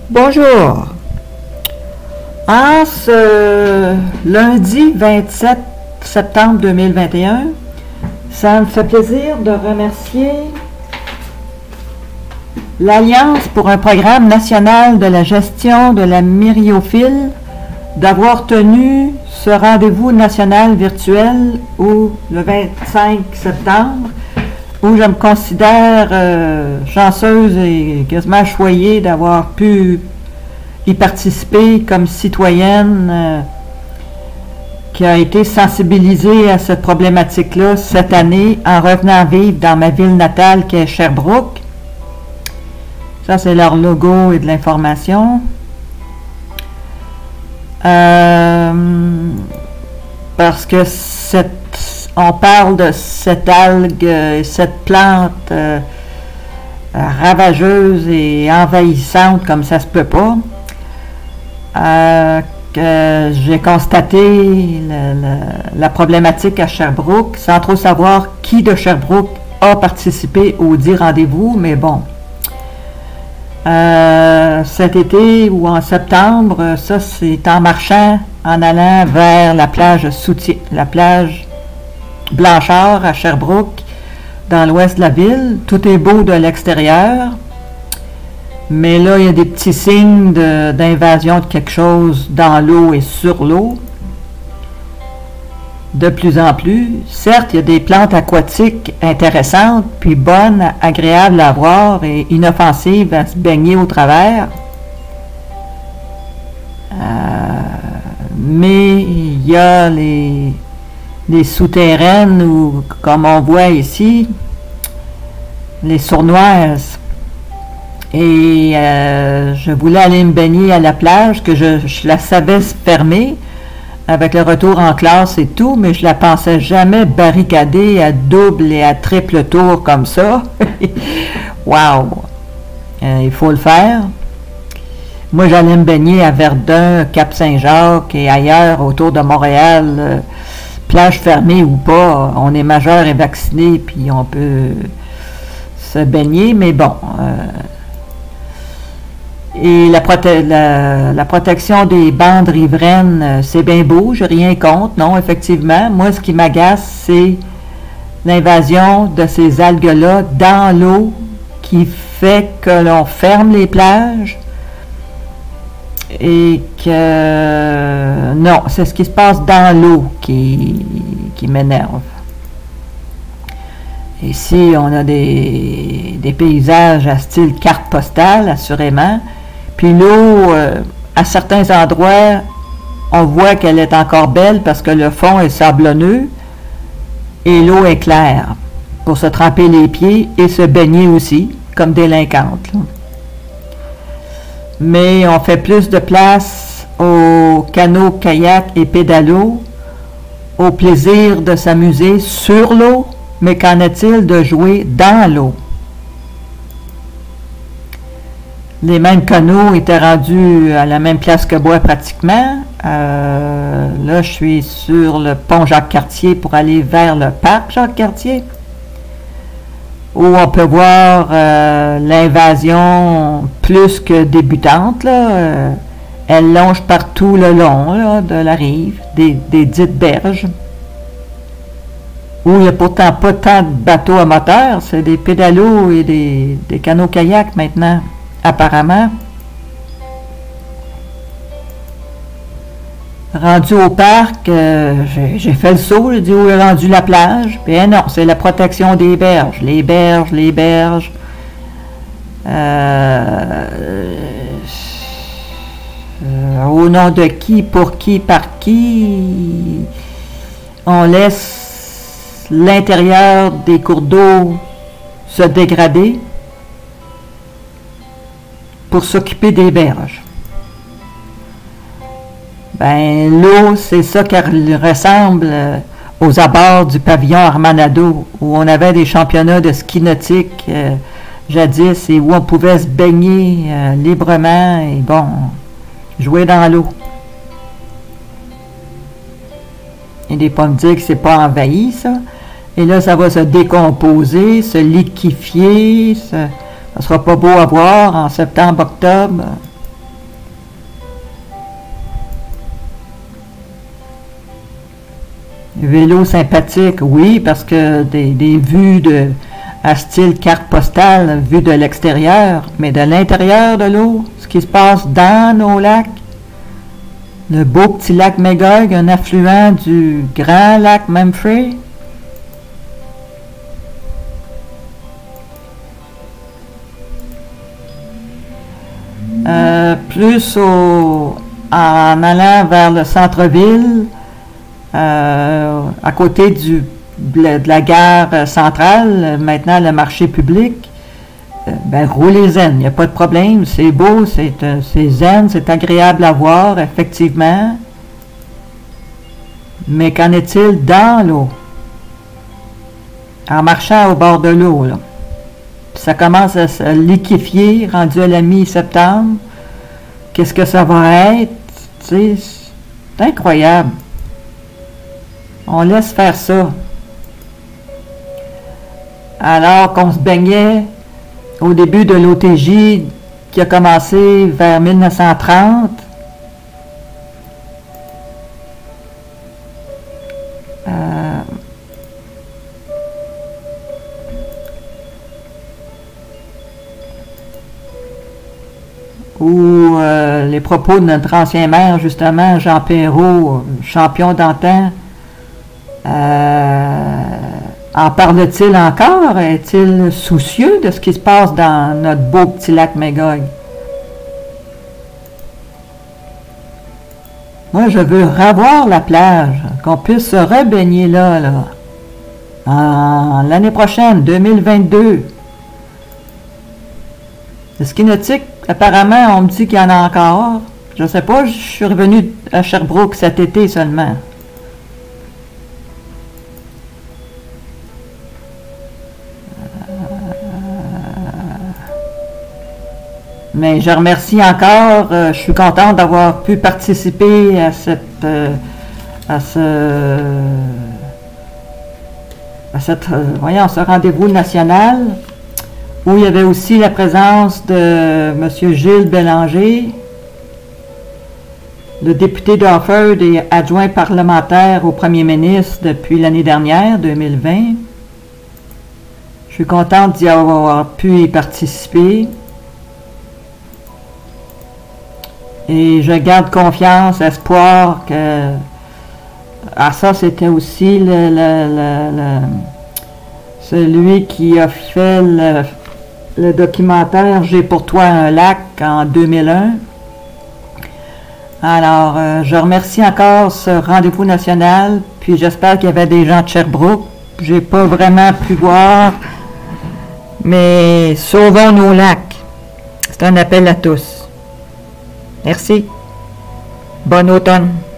Bonjour. En ce lundi 27 septembre 2021, ça me fait plaisir de remercier l'Alliance pour un programme national de la gestion de la myriophylle d'avoir tenu ce rendez-vous national virtuel le 25 septembre, où je me considère chanceuse et quasiment choyée d'avoir pu y participer comme citoyenne qui a été sensibilisée à cette problématique-là cette année en revenant vivre dans ma ville natale qui est Sherbrooke. Ça, c'est leur logo et de l'information. Parce que on parle de cette algue, cette plante ravageuse et envahissante comme ça se peut pas. Que j'ai constaté la problématique à Sherbrooke, sans trop savoir qui de Sherbrooke a participé au dit rendez-vous, mais bon. Cet été ou en septembre, ça c'est en marchant, en allant vers la plage Blanchard à Sherbrooke, dans l'ouest de la ville. Tout est beau de l'extérieur, mais là il y a des petits signes d'invasion de quelque chose dans l'eau et sur l'eau. De plus en plus. Certes, il y a des plantes aquatiques intéressantes, puis bonnes, agréables à voir et inoffensives à se baigner au travers. Mais il y a les souterraines où, comme on voit ici, les sournoises. Et je voulais aller me baigner à la plage, que je la savais fermée, avec le retour en classe et tout, mais je la pensais jamais barricadée à double et à triple tour comme ça. Wow! Il faut le faire. Moi, j'allais me baigner à Verdun, Cap-Saint-Jacques et ailleurs autour de Montréal, plage fermée ou pas, on est majeur et vacciné, puis on peut se baigner, mais bon... Et la protection des bandes riveraines, c'est bien beau, je n'ai rien contre, non, effectivement. Moi, ce qui m'agace, c'est l'invasion de ces algues-là dans l'eau qui fait que l'on ferme les plages et que... Non, c'est ce qui se passe dans l'eau qui m'énerve. Ici, on a des paysages à style carte postale, assurément. Puis l'eau, à certains endroits, on voit qu'elle est encore belle parce que le fond est sablonneux et l'eau est claire pour se tremper les pieds et se baigner aussi, comme délinquante. Là. Mais on fait plus de place aux canots, kayaks et pédalos, au plaisir de s'amuser sur l'eau, mais qu'en est-il de jouer dans l'eau? Les mêmes canots étaient rendus à la même place que moi pratiquement. Là, je suis sur le pont Jacques-Cartier pour aller vers le parc Jacques-Cartier, où on peut voir l'invasion plus que débutante. Là. Elle longe partout le long là, de la rive, des dites berges, où il n'y a pourtant pas tant de bateaux à moteur, c'est des pédalos et des canots-kayaks maintenant. Apparemment, rendu au parc, j'ai fait le saut, j'ai dit où est rendue la plage. Bien non, c'est la protection des berges, les berges. Au nom de qui, pour qui, par qui, on laisse l'intérieur des cours d'eau se dégrader pour s'occuper des berges. Ben, l'eau, c'est ça qu'elle ressemble aux abords du pavillon Armanado, où on avait des championnats de ski nautique jadis et où on pouvait se baigner librement et bon, jouer dans l'eau. Et des pommes dire que c'est pas envahi, ça. Et là, ça va se décomposer, se liquéfier, ça sera pas beau à voir en septembre, octobre. Vélo sympathique, oui, parce que des vues à style carte postale, vues de l'extérieur, mais de l'intérieur de l'eau, ce qui se passe dans nos lacs, le beau petit lac Magog, un affluent du grand lac Memphrey. Plus en allant vers le centre-ville, à côté de la gare centrale, maintenant le marché public, ben, roulez zen, il n'y a pas de problème, c'est beau, c'est zen, c'est agréable à voir, effectivement. Mais qu'en est-il dans l'eau? En marchant au bord de l'eau, là. Ça commence à se liquéfier, rendu à la mi-septembre. Qu'est-ce que ça va être? Tu sais, c'est incroyable. On laisse faire ça. Alors qu'on se baignait au début de l'OTJ qui a commencé vers 1930. Où les propos de notre ancien maire, justement, Jean Perrault, champion d'antan, en parle-t-il encore? Est-il soucieux de ce qui se passe dans notre beau petit lac Magog? Moi, je veux revoir la plage, qu'on puisse se rebaigner là, l'année prochaine, 2022. Le ski nautique, apparemment, on me dit qu'il y en a encore. Je ne sais pas, je suis revenu à Sherbrooke cet été seulement. Mais je remercie encore, je suis contente d'avoir pu participer à ce rendez-vous national, où il y avait aussi la présence de M. Gilles Bélanger, le député d'Offord et adjoint parlementaire au premier ministre depuis l'année dernière, 2020. Je suis contente d'y avoir pu y participer. Et je garde confiance, espoir que... Ah, ça, c'était aussi celui qui a fait le documentaire « J'ai pour toi un lac » en 2001. Alors, je remercie encore ce rendez-vous national, puis j'espère qu'il y avait des gens de Sherbrooke. J'ai pas vraiment pu voir, mais sauvons nos lacs. C'est un appel à tous. Merci. Bon automne.